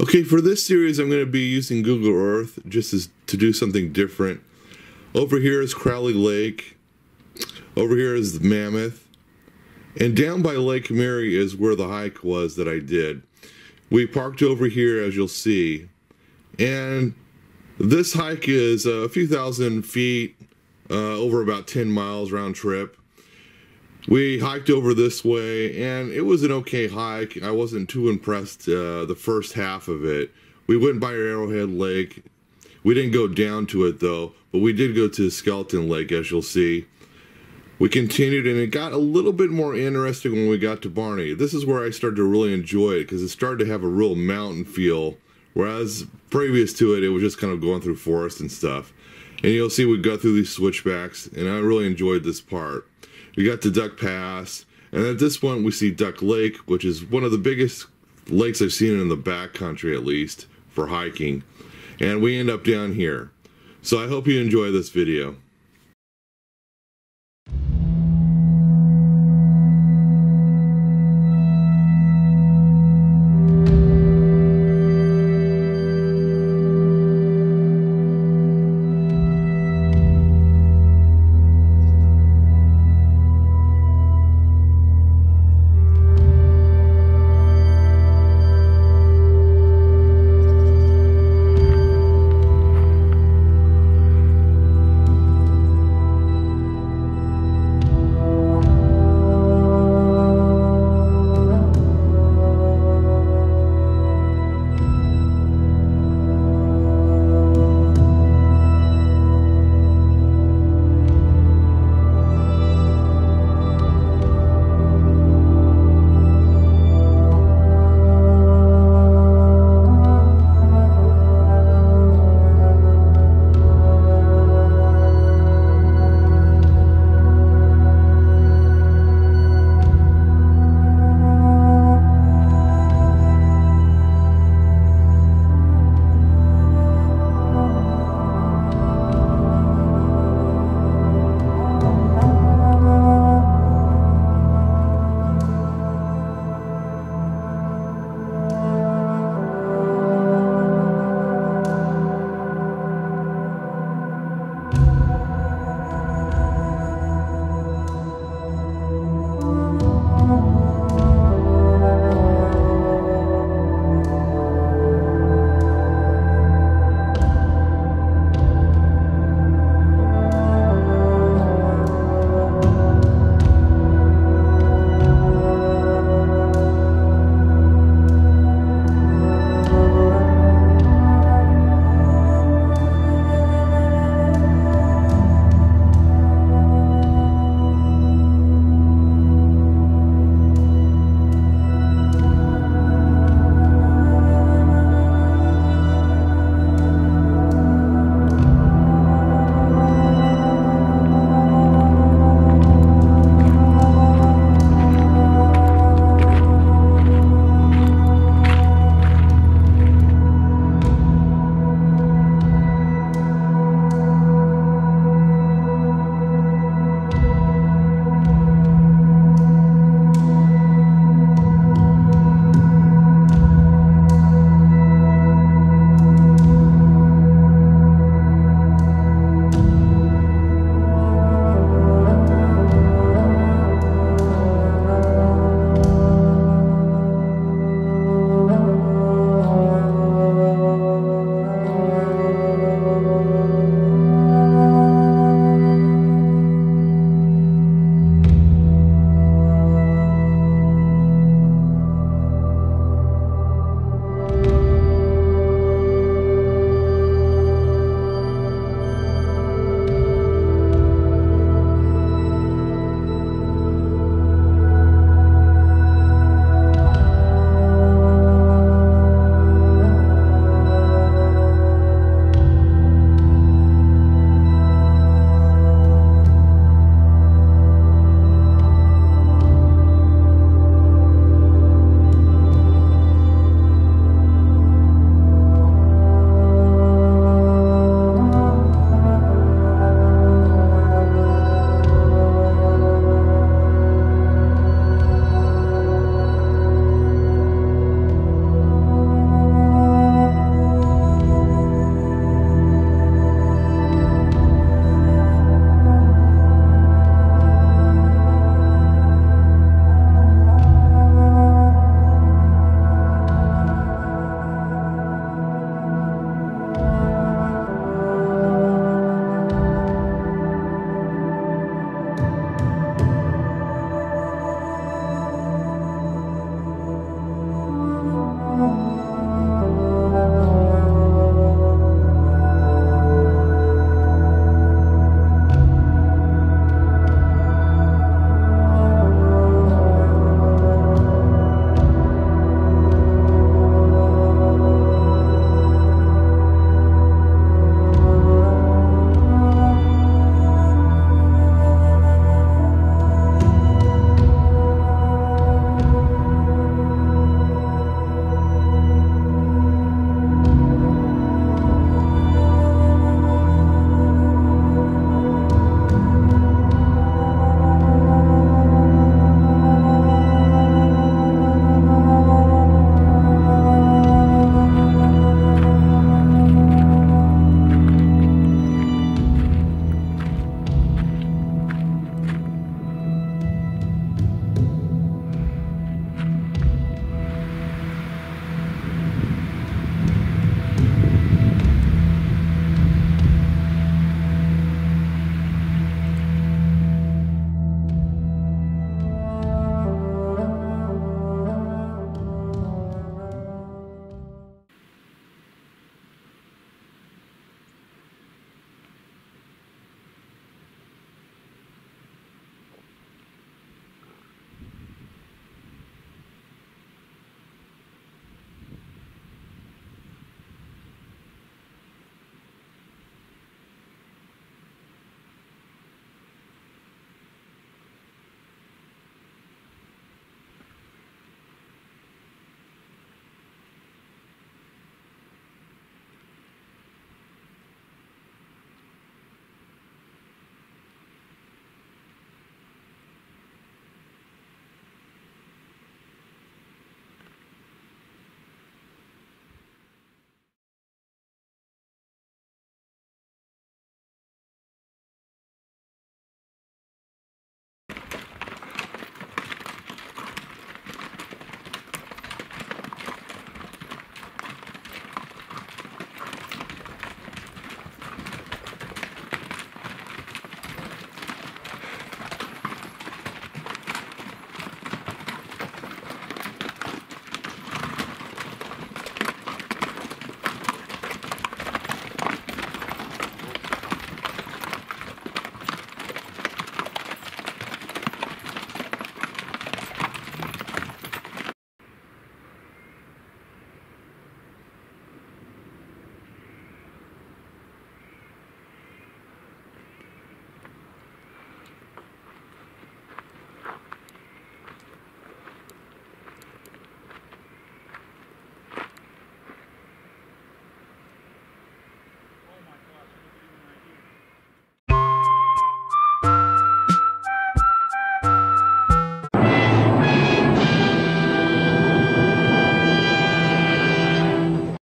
Okay, for this series I'm going to be using Google Earth to do something different. Over here is Crowley Lake, over here is the Mammoth, and down by Lake Mary is where the hike was that I did. We parked over here, as you'll see, and this hike is a few thousand feet, over about 10 miles round trip. We hiked over this way, and it was an okay hike. I wasn't too impressed the first half of it. We went by Arrowhead Lake. We didn't go down to it, though, but we did go to Skeleton Lake, as you'll see. We continued, and it got a little bit more interesting when we got to Barney. This is where I started to really enjoy it, because it started to have a real mountain feel, whereas previous to it, it was just kind of going through forest and stuff. And you'll see we got through these switchbacks, and I really enjoyed this part. We got to Duck Pass, and at this point we see Duck Lake, which is one of the biggest lakes I've seen in the backcountry, at least, for hiking. And we end up down here. So I hope you enjoy this video.